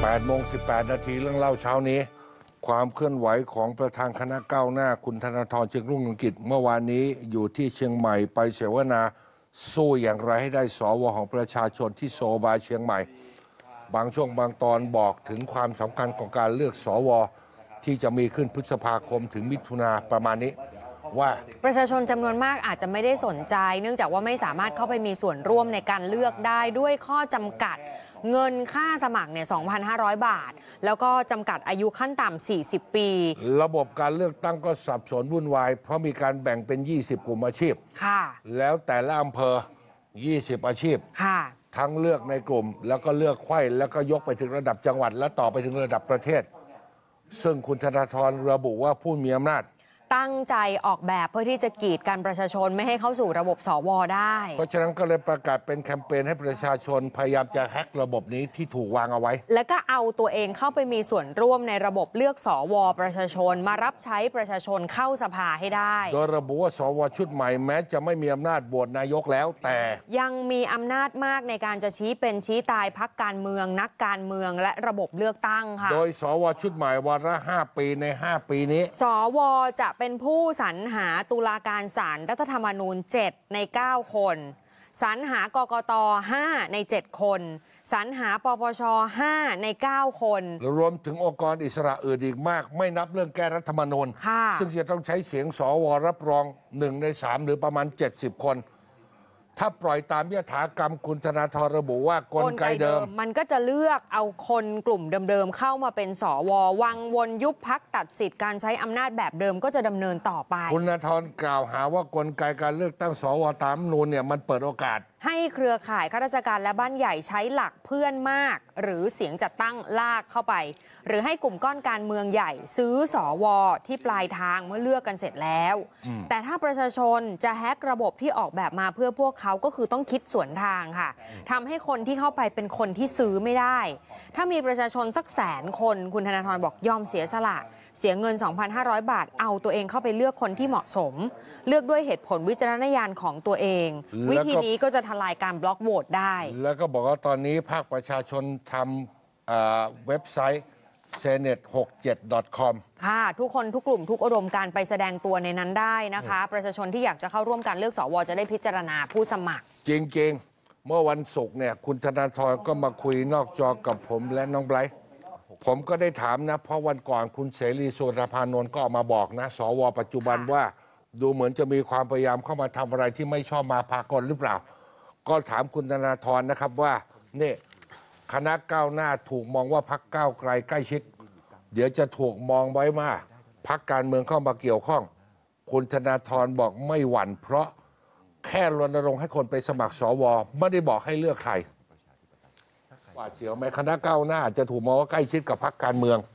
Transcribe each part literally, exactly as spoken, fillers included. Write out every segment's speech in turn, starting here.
แปดโมงสิบแปดนาทีเรื่องเล่าเช้านี้ความเคลื่อนไหวของประธานคณะก้าวหน้าคุณธนาธร จึงรุ่งเรืองกิจเมื่อวานนี้อยู่ที่เชียงใหม่ไปเสวนาสู้อย่างไรให้ได้สวของประชาชนที่โซบาเชียงใหม่บางช่วงบางตอนบอกถึงความสำคัญของการเลือกสวที่จะมีขึ้นพฤษภาคมถึงมิถุนาประมาณนี้ว่าประชาชนจำนวนมากอาจจะไม่ได้สนใจเนื่องจากว่าไม่สามารถเข้าไปมีส่วนร่วมในการเลือกได้ด้วยข้อจำกัดเงินค่าสมัครเนี่ย สองพันห้าร้อย บาทแล้วก็จำกัดอายุขั้นต่ำสี่สิบปีระบบการเลือกตั้งก็สับสนวุ่นวายเพราะมีการแบ่งเป็นยี่สิบกลุ่มอาชีพค่ะแล้วแต่ละอำเภอยี่สิบอาชีพค่ะทั้งเลือกในกลุ่มแล้วก็เลือกไขว้แล้วก็ยกไปถึงระดับจังหวัดและต่อไปถึงระดับประเทศซึ่งคุณธนาธรระบุว่าผู้มีอำนาจตั้งใจออกแบบเพื่อที่จะกีดกันประชาชนไม่ให้เข้าสู่ระบบสวได้เพราะฉะนั้นก็เลยประกาศเป็นแคมเปญให้ประชาชนพยายามจะแฮกระบบนี้ที่ถูกวางเอาไว้แล้วก็เอาตัวเองเข้าไปมีส่วนร่วมในระบบเลือกสวประชาชนมารับใช้ประชาชนเข้าสภาให้ได้โดยระบุว่าสวชุดใหม่แม้จะไม่มีอำนาจโหวตนายกแล้วแต่ยังมีอำนาจมากในการจะชี้เป็นชี้ตายพรรคการเมืองนักการเมืองและระบบเลือกตั้งค่ะโดยสวชุดใหม่วาระห้าปีในห้าปีนี้สวจะเป็นผู้สรรหาตุลาการศาลรัฐธรรมนูญเจ็ดในเก้าคนสรรหากกตห้าในเจ็ดคนสรรหาปปชห้าในเก้าคนรวมถึงองค์กรอิสระอื่นอีกมากไม่นับเรื่องแก้รัฐธรรมนูญซึ่งจะต้องใช้เสียงสวรับรองหนึ่งในสามหรือประมาณเจ็ดสิบคนถ้าปล่อยตามยถากรรมคุณธนาธรระบุว่ากลไกเดิมมันก็จะเลือกเอาคนกลุ่มเดิมๆเข้ามาเป็นสววังวนยุบพรรคตัดสิทธิ์การใช้อำนาจแบบเดิมก็จะดำเนินต่อไปคุณธนาธรกล่าวหาว่ากลไกการเลือกตั้งสวตามรัฐธรรมนูญเนี่ยมันเปิดโอกาสให้เครือข่ายข้าราชการและบ้านใหญ่ใช้หลักเพื่อนมากหรือเสียงจัดตั้งลากเข้าไปหรือให้กลุ่มก้อนการเมืองใหญ่ซื้อสวที่ปลายทางเมื่อเลือกกันเสร็จแล้วแต่ถ้าประชาชนจะแฮกระบบที่ออกแบบมาเพื่อพวกเขาก็คือต้องคิดสวนทางค่ะทำให้คนที่เข้าไปเป็นคนที่ซื้อไม่ได้ถ้ามีประชาชนสักแสนคนคุณธนาธรบอกยอมเสียสละเสียเงิน สองพันห้าร้อย บาทเอาตัวเองเข้าไปเลือกคนที่เหมาะสมเลือกด้วยเหตุผลวิจารณญาณของตัวเองวิธีนี้ก็จะทลายการบล็อกโหวตได้แล้วก็บอกว่าตอนนี้ภาคประชาชนทำเว็บไซต์ เซเน็ต หกสิบเจ็ด ดอท คอมค่ะทุกคนทุกกลุ่มทุกอุดมการไปแสดงตัวในนั้นได้นะคะประชาชนที่อยากจะเข้าร่วมการเลือกสวจะได้พิจารณาผู้สมัครจริงๆเมื่อวันศุกร์เนี่ยคุณธนาธรก็มาคุยนอกจอกับผมและน้องไบรท์ผมก็ได้ถามนะเพราะวันก่อนคุณเสรีสุวรรณพานนท์ก็ออกมาบอกนะสวปัจจุบันว่าดูเหมือนจะมีความพยายามเข้ามาทำอะไรที่ไม่ชอบมาพากลหรือเปล่าก็ถามคุณธนาธรนะครับว่านี่คณะก้าวหน้าถูกมองว่าพรรคก้าวไกลใกล้ชิดเดี๋ยวจะถูกมองไว้มาพรรคการเมืองเข้ามาเกี่ยวข้องคุณธนาธรบอกไม่หวั่นเพราะแค่รณรงค์ให้คนไปสมัครสวไม่ได้บอกให้เลือกใครว่าเฉียวไหมคณะก้าวหน้าจะถูกมองว่าใกล้ชิดกับพรรคการเมือง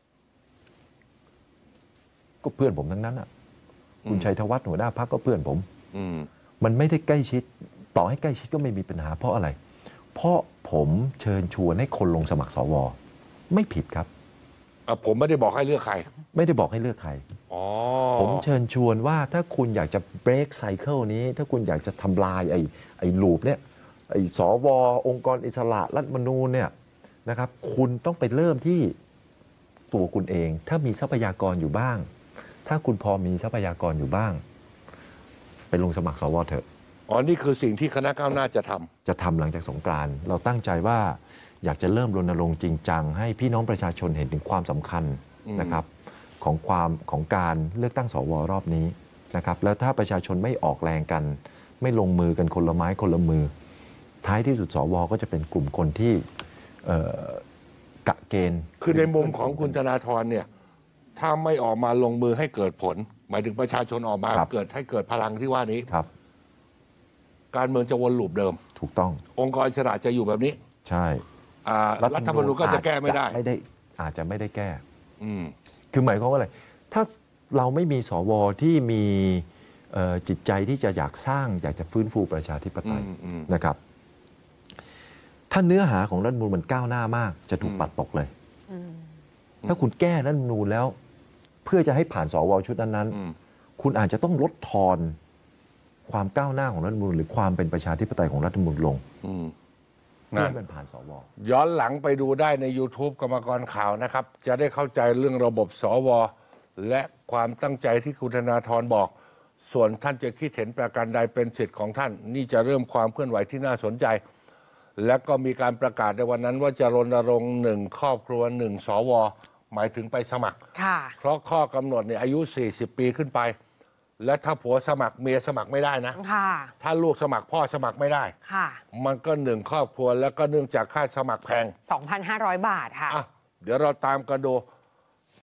ก็เพื่อนผมทั้งนั้นอ่ะคุณชัยธวัฒน์หัวหน้าพรรคก็เพื่อนผมอืมมันไม่ได้ใกล้ชิดต่อให้ใกล้ชิดก็ไม่มีปัญหาเพราะอะไรเพราะผมเชิญชวนให้คนลงสมัครสวไม่ผิดครับผมไม่ได้บอกให้เลือกใครไม่ได้บอกให้เลือกใครผมเชิญชวนว่าถ้าคุณอยากจะ break cycle นี้ถ้าคุณอยากจะทำลายไอ้ไอ้ลูปเนี่ยไอ้สวองค์กรอิสระรัฐธรรมนูญเนี่ยนะครับคุณต้องไปเริ่มที่ตัวคุณเองถ้ามีทรัพยากรอยู่บ้างถ้าคุณพอมีทรัพยากรอยู่บ้างไปลงสมัครสวเถอะอ๋อนี่คือสิ่งที่คณะก้าวหน้าจะทำจะทำหลังจากสงกรานต์เราตั้งใจว่าอยากจะเริ่มรณรงค์จริงจังให้พี่น้องประชาชนเห็นถึงความสำคัญนะครับของความของการเลือกตั้งสวรอบนี้นะครับแล้วถ้าประชาชนไม่ออกแรงกันไม่ลงมือกันคนละไม้คนละมือท้ายที่สุดสวก็จะเป็นกลุ่มคนที่กะเกณฑ์คือในมุมของคุณธนาธรเนี่ยถ้าไม่ออกมาลงมือให้เกิดผลหมายถึงประชาชนออกมาเกิดให้เกิดพลังที่ว่านี้ครับการเมืองจะวนลูปเดิมถูกต้ององค์กรอิสระจะอยู่แบบนี้ใช่รัฐธรรมนูญก็จะแก้ไม่ได้ไม่ได้อาจจะไม่ได้แก้อืมคือหมายความว่าอะไรถ้าเราไม่มีสวที่มีจิตใจที่จะอยากสร้างอยากจะฟื้นฟูประชาธิปไตยนะครับถ้าเนื้อหาของรัฐธรรมนูญมันก้าวหน้ามากจะถูกปัดตกเลยถ้าคุณแก้รัฐธรรมนูญแล้วเพื่อจะให้ผ่านสวชุดนั้นๆคุณอาจจะต้องลดทอนความก้าวหน้าของรัฐธรรมนูญหรือความเป็นประชาธิปไตยของรัฐธรรมนูญลงเพื่อให้มันผ่านสวย้อนหลังไปดูได้ใน YouTube กรรมกรข่าวนะครับ จะได้เข้าใจเรื่องระบบสวและความตั้งใจที่คุณธนาธรบอก ส่วนท่านจะคิดเห็นประการใดเป็นสิทธิ์ของท่าน นี่จะเริ่มความเคลื่อนไหวที่น่าสนใจ และก็มีการประกาศในวันนั้นว่าจะรณรงค์หนึ่งครอบครัวหนึ่งสวหมายถึงไปสมัครค่ะเพราะข้อกำหนดเนี่ยอายุ สี่สิบ ปีขึ้นไป และถ้าผัวสมัครเมียสมัครไม่ได้นะค่ะถ้าลูกสมัครพ่อสมัครไม่ได้ค่ะมันก็หนึ่งครอบครัวแล้วก็เนื่องจากค่าสมัครแพงสองพันห้าร้อย บาทค่ะอ่ะเดี๋ยวเราตามกันดู